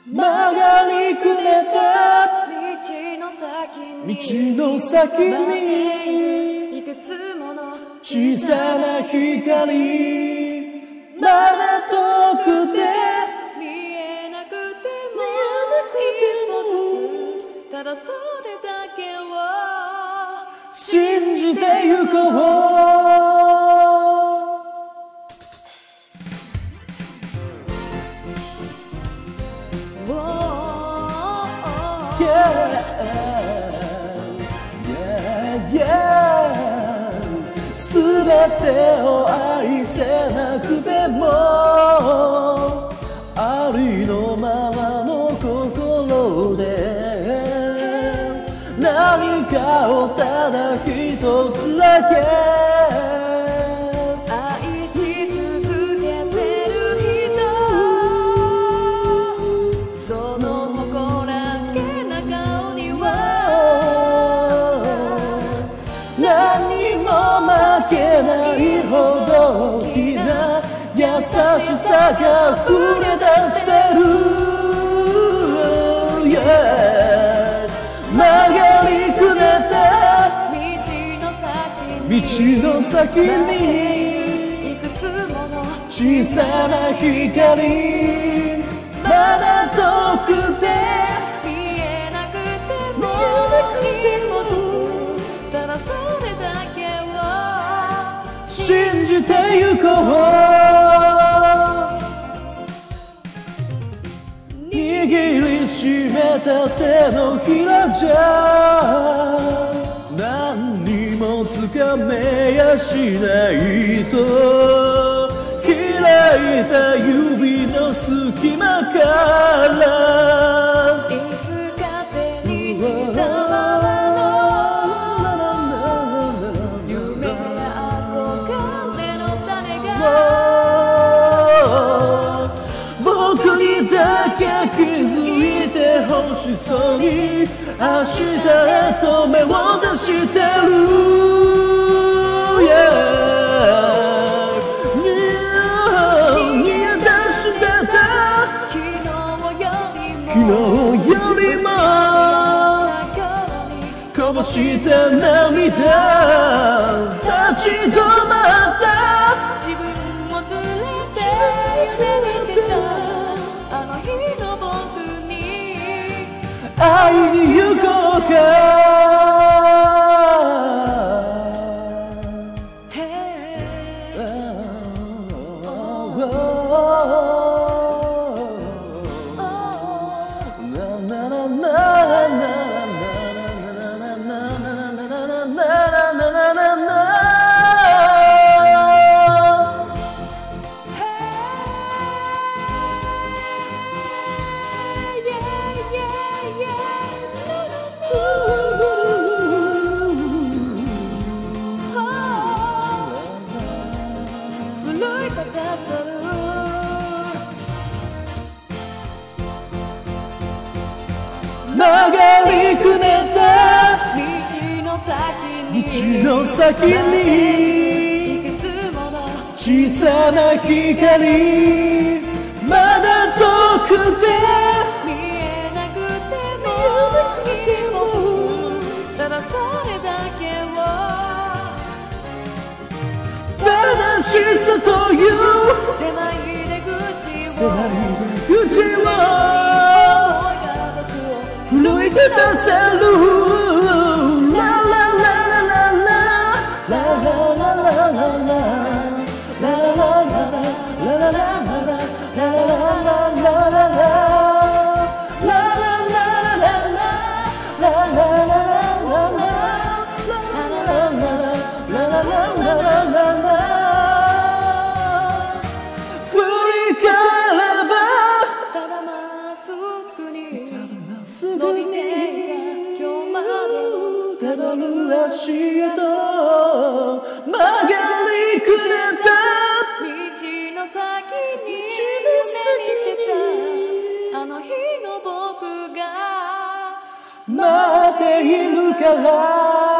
曲がりくねった道の先にいくつもの小さな光、まだ遠くて見えなくても一歩ずつ、ただそれだけを信じてゆこう。すべてを愛せなくてもありのままの心で何かをただ一つだけ愛し続けてる人、その誇らしげな顔には何にも負けないほど大きな優しさが溢れ出してる、yeah、曲がりくねった道の先にいくつもの小さな光、まだ遠くて見えなくても一歩ずつ、ただそれだけを信じてゆこう。握りしめた手のひらじゃ何にもつかめやしないと、開いた指の隙間からいつか手にしたままの夢や憧れの種が僕にだけ気づいてほしそうに明日へと目を出してる、yeah、逃げ出してた昨日よりもこぼした涙立ち止まった自分を連れて夢見てたあの日の僕に会いに行こうか。曲がりくねった道の先にいくつもの小さな光、まだ遠くて見えなくても一歩ずつ、ただそれだけを正しさという狭い出口を奮い立たせる、ラララララララララララたどる足へと曲がりくねった道の先に夢見てたあの日の僕が待っているから